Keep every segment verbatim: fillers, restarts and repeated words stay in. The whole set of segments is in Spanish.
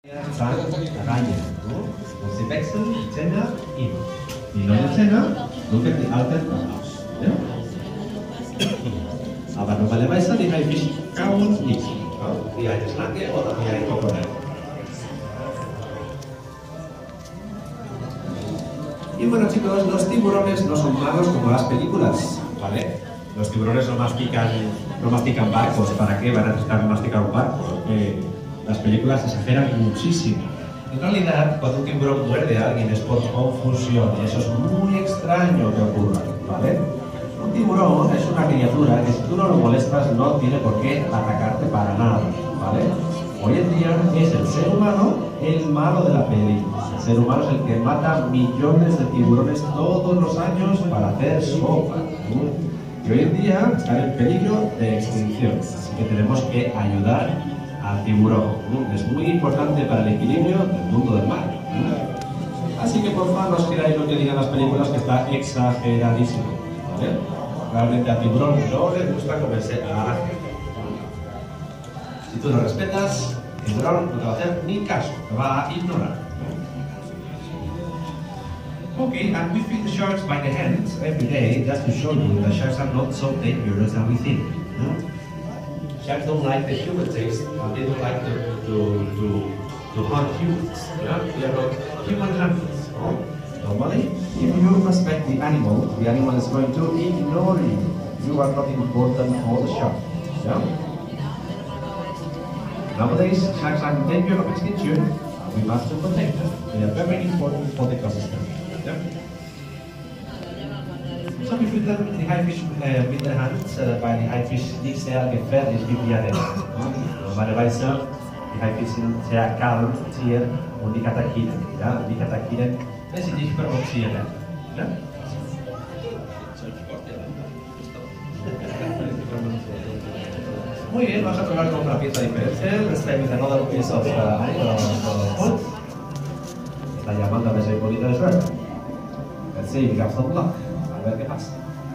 Zahn reihen. Und sie wechseln die Zähne immer. Die neuen Zähne drücken die alten aus. Ja? Aber normalerweise die Haifisch kauen nicht. Ja? Wie eine Schlange oder wie ein Krokodil. Y bueno, chicos, los tiburones no son malos como las películas, ¿vale? Los tiburones no mastican, no mastican barcos. ¿Para qué van a necesitar masticar un barco? Porque las películas exageran muchísimo. En realidad, cuando un tiburón muerde a alguien es por confusión y eso es muy extraño que ocurra, ¿vale? Un tiburón es una criatura que si tú no lo molestas no tiene por qué atacarte para nada, ¿vale? Hoy en día es el ser humano el malo de la película. El ser humano es el que mata millones de tiburones todos los años para hacer sopa. Y hoy en día están en peligro de extinción, así que tenemos que ayudar al tiburón. Es muy importante para el equilibrio del mundo del mar. Así que por favor no os creáis lo que digan las películas, que está exageradísimo, ¿vale? Realmente al tiburón no le gusta comerse a la gente. Si tú lo respetas, el tiburón no te va a hacer ni caso, te va a ignorar. Okay, and we feed the sharks by the hands every day just to show you that sharks are not so dangerous as we think. No? Sharks don't like the human taste, and they don't like to, to, to, to hunt humans. Yeah? They are not human hunters. No? Normally, if you respect the animal, the animal is going to ignore you. You are not important for the shark. Yeah? Nowadays, sharks are in danger of extinction, and we must protect them. They are very important for the ecosystem. Yeah? So we feed them the haifisch uh, with the hands, uh, weil die Haifisch nicht sehr gefährlich wie wir denn. Normalerweise die Haifisch sind sehr calm, Tier und die Katakinen. Ja? Die Katakinen, wenn sie nicht provozieren. Ja? Muy bien, vamos a probar con una pieza diferente. Let's try with another piece of uh, food. Está llamando a ver si hay un poquito de suerte. Let's see, we have some luck. A ver qué pasa.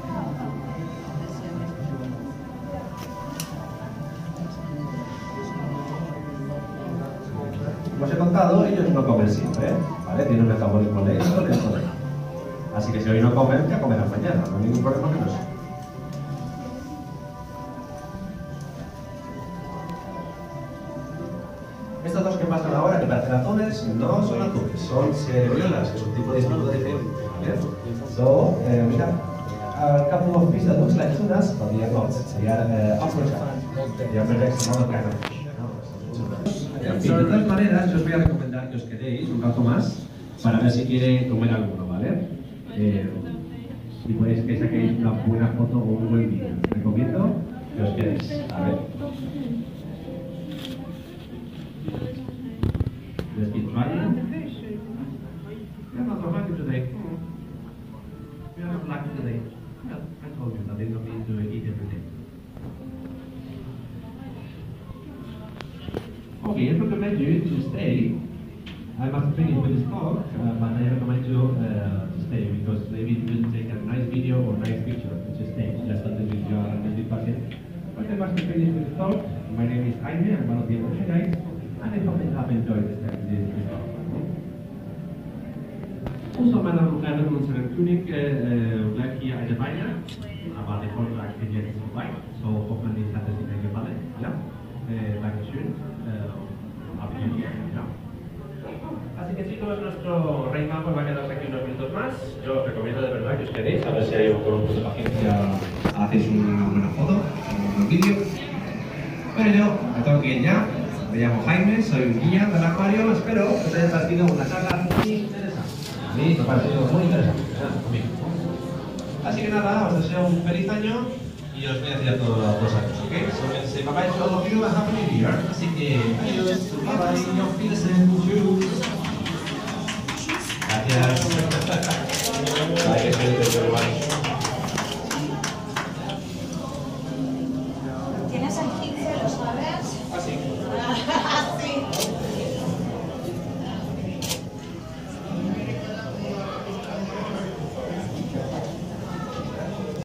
Como os he contado, ellos no comen siempre, ¿eh? ¿Vale? Tienen un metabolismo lento, lento, lento. Así que si hoy no comen, ya comerán mañana. No hay ningún problema con eso. Estos dos que pasan ahora, que parecen azules, no son azules, son cerebriolas, que es un tipo de distinto diferente. ¿Vale? So, uh, we have a couple of fish that looks like tunas, but they are not. They are uh, uppercut. They are perhaps another kind of fish. En fin, de todas maneras, yo os voy a recomendar que os quedéis un rato más para ver si quiere comer alguno, ¿vale? Eh, si podéis que saquéis una buena foto o un buen vídeo. Recomiendo que os quedéis. A ver. Let's keep trying. Yeah, not so lucky today. We are not lucky today. Yeah, I told you that they don't need to eat every day. Okay, I recommend you to stay. I must finish with this talk, uh, but I recommend you uh, to stay because maybe you will take a nice video or nice picture. Just stay, just until you are a little bit patient. But I must finish with this talk. My name is Jaime, I'm one of the Evolution guys, and I hope you have enjoyed this, this, this talk. Also, meine Damen und Herren, unsere Klinik äh, bleibt hier eine Weile, aber der Vortrag geht jetzt vorbei, so hoffentlich hat es Ihnen gefallen. Ja? Eh, Dankeschön. Eh, ja. Así que chicos, nuestro Rey Mago va a quedarse aquí unos minutos más. Yo os recomiendo de verdad que os quedéis, a ver si hay con un poco de paciencia hacéis una buena foto, un buen vídeo. Pero yo me tengo que ir ya. Me llamo Jaime, soy un guía del acuario. Espero que os haya parecido una charla muy interesante. A mí me ha parecido muy interesante. Así que nada, os deseo un feliz año. Y os voy a decir a todos los años, ¿ok? So, say bye bye to all of you and happy new year. Así que, adiós, bye bye, auf Wiedersehen, tschüss. Gracias. Hay que ser de Tienes el quince, ¿lo sabes? Ah, sí.